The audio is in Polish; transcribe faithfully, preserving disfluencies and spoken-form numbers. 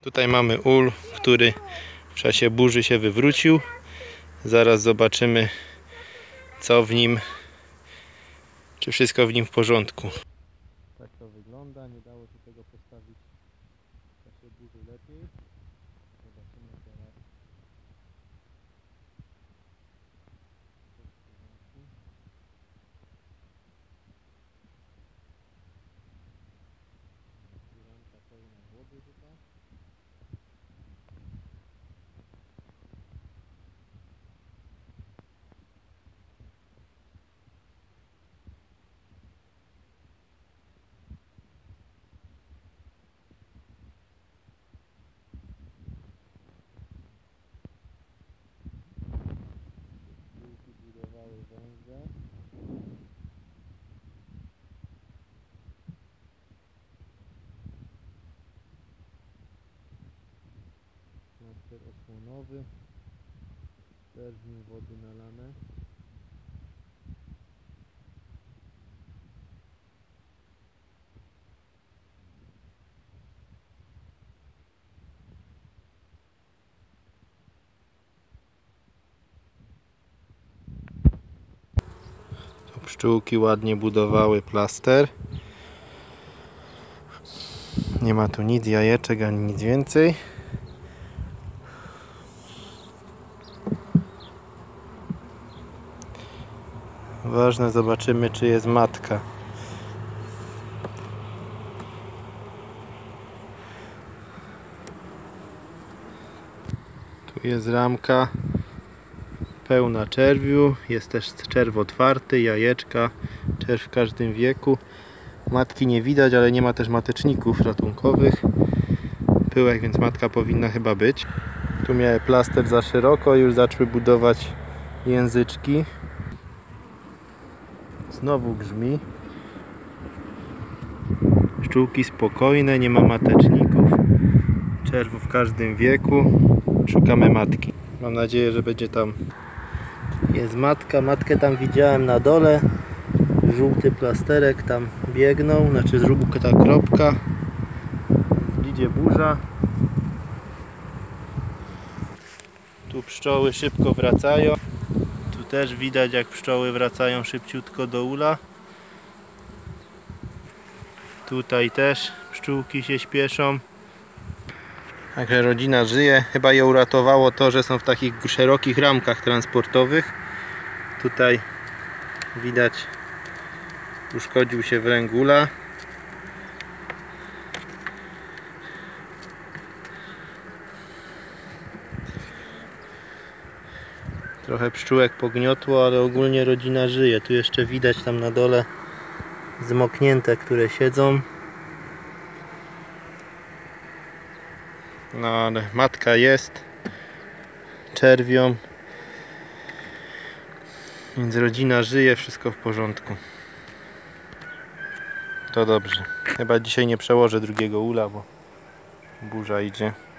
Tutaj mamy ul, który w czasie burzy się wywrócił. Zaraz zobaczymy, co w nim, czy wszystko w nim w porządku. Tak to wygląda, nie dało się tego postawić w czasie burzy lepiej. Zobaczymy teraz. Ramka pełna wody chyba. Budowały węże. Plaster osłonowy. Też w nim wody nalane. Pszczółki ładnie budowały plaster. Nie ma tu nic jajeczek ani nic więcej. Ważne, zobaczymy, czy jest matka. Tu jest ramka pełna czerwiu, jest też czerw otwarty, jajeczka, czerw w każdym wieku. Matki nie widać, ale nie ma też mateczników ratunkowych. Pyłek, więc matka powinna chyba być. Tu miałem plaster za szeroko, już zaczęły budować języczki. Znowu grzmi. Pszczółki spokojne, nie ma mateczników. Czerwu w każdym wieku. Szukamy matki. Mam nadzieję, że będzie tam. Jest matka. Matkę tam widziałem na dole. Żółty plasterek tam biegną. Znaczy żółta ta kropka. Idzie burza. Tu pszczoły szybko wracają. Tu też widać, jak pszczoły wracają szybciutko do ula. Tutaj też pszczółki się śpieszą. Także rodzina żyje. Chyba je uratowało to, że są w takich szerokich ramkach transportowych. Tutaj widać, uszkodził się wręg ula. Trochę pszczółek pogniotło, ale ogólnie rodzina żyje. Tu jeszcze widać tam na dole zmoknięte, które siedzą. No ale matka jest czerwią, więc rodzina żyje, wszystko w porządku. To dobrze. Chyba dzisiaj nie przełożę drugiego ula, bo burza idzie.